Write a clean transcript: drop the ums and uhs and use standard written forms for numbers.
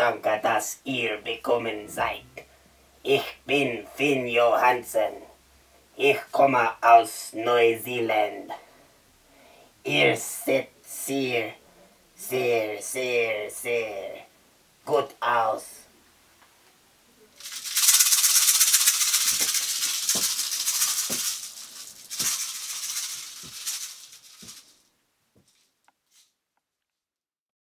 danke, dass ihr bekommen seid. Ich bin Finn Johansen. Ich komme aus Neuseeland. Ihr seht sehr gut aus.